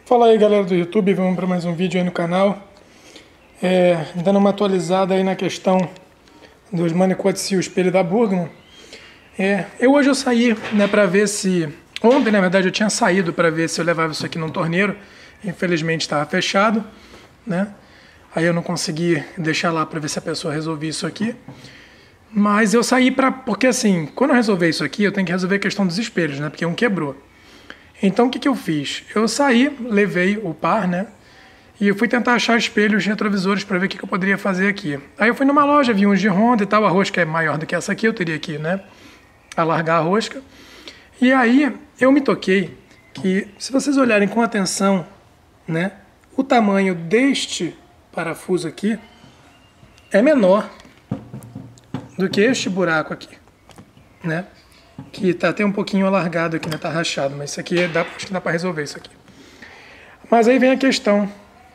Fala aí, galera do YouTube, vamos para mais um vídeo aí no canal. Dando uma atualizada aí na questão dos manicotes e o espelho da Burgman. Hoje eu saí, né, para ver se... Ontem, na verdade, eu tinha saído para ver se eu levava isso aqui num torneiro. Infelizmente estava fechado, né? Aí eu não consegui deixar lá para ver se a pessoa resolvia isso aqui. Mas eu saí porque assim, quando eu resolver isso aqui, eu tenho que resolver a questão dos espelhos, né? Porque um quebrou. Então o que eu fiz? Eu saí, levei o par, né? E eu fui tentar achar espelhos retrovisores para ver o que eu poderia fazer aqui. Aí eu fui numa loja, vi uns de Honda e tal, a rosca é maior do que essa aqui, eu teria que, né, alargar a rosca. E aí eu me toquei que, se vocês olharem com atenção, né, o tamanho deste parafuso aqui é menor do que este buraco aqui, né? Que tá até um pouquinho alargado aqui, né? Tá rachado, mas isso aqui acho que dá para resolver isso aqui. Mas aí vem a questão.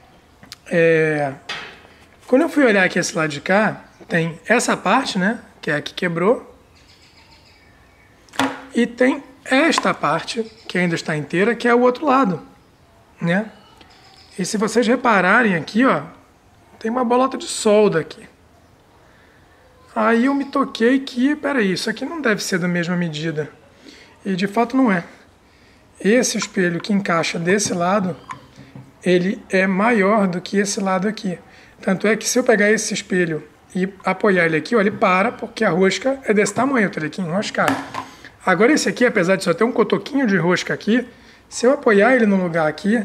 Quando eu fui olhar aqui esse lado de cá, tem essa parte, né? Que é a que quebrou. E tem esta parte, que ainda está inteira, que é o outro lado, né? E se vocês repararem aqui, ó, tem uma bolota de solda aqui. Aí eu me toquei que, peraí, isso aqui não deve ser da mesma medida. E de fato não é. Esse espelho que encaixa desse lado, ele é maior do que esse lado aqui. Tanto é que se eu pegar esse espelho e apoiar ele aqui, ó, ele para, porque a rosca é desse tamanho, eu teria que enroscar. Agora esse aqui, apesar de só ter um cotoquinho de rosca aqui, se eu apoiar ele no lugar aqui,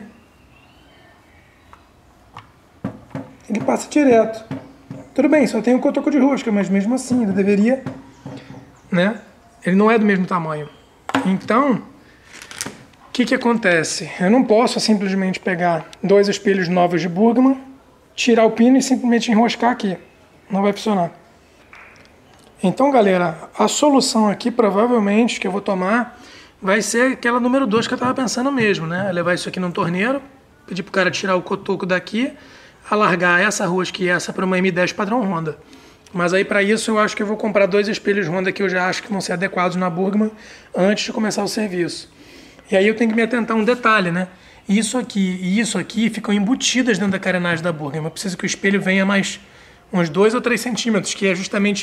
ele passa direto. Tudo bem, só tem um cotoco de rosca, mas mesmo assim ele deveria, né? Ele não é do mesmo tamanho. Então, o que acontece? Eu não posso simplesmente pegar dois espelhos novos de Burgman, tirar o pino e simplesmente enroscar aqui. Não vai funcionar. Então, galera, a solução aqui provavelmente que eu vou tomar vai ser aquela número 2 que eu estava pensando mesmo, né? Levar isso aqui num torneiro, pedir pro cara tirar o cotoco daqui, alargar essa rosca e essa para uma M10 padrão Honda. Mas aí para isso eu acho que eu vou comprar dois espelhos Honda que eu já acho que vão ser adequados na Burgman antes de começar o serviço. E aí eu tenho que me atentar a um detalhe, né? Isso aqui e isso aqui ficam embutidas dentro da carenagem da Burgman. Eu preciso que o espelho venha mais uns 2 ou 3 centímetros, que é justamente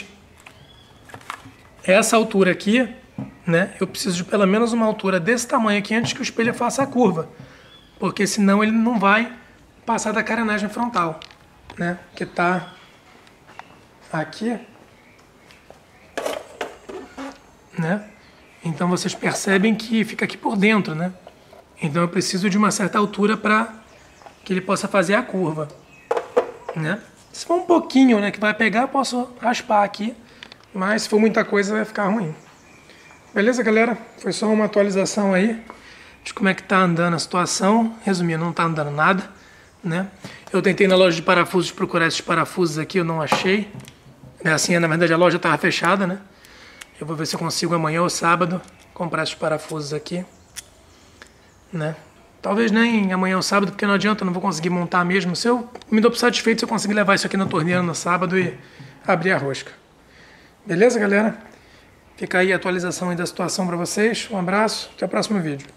essa altura aqui, né? Eu preciso de pelo menos uma altura desse tamanho aqui antes que o espelho faça a curva. Porque senão ele não vai passar da carenagem frontal, né? Que tá aqui, né? Então vocês percebem que fica aqui por dentro, né? Então eu preciso de uma certa altura para que ele possa fazer a curva, né? Se for um pouquinho, né, que vai pegar, eu posso raspar aqui, mas se for muita coisa vai ficar ruim. Beleza, galera? Foi só uma atualização aí de como é que tá andando a situação. Resumindo, não tá andando nada, né? Eu tentei na loja de parafusos procurar esses parafusos aqui, eu não achei. Assim, na verdade a loja estava fechada, né? Eu vou ver se eu consigo amanhã ou sábado comprar esses parafusos aqui, né? Talvez nem amanhã ou sábado, porque não adianta, eu não vou conseguir montar mesmo. Se eu me dou por satisfeito se eu conseguir levar isso aqui na torneira no sábado e abrir a rosca. Beleza, galera? Fica aí a atualização aí da situação para vocês. Um abraço, até o próximo vídeo.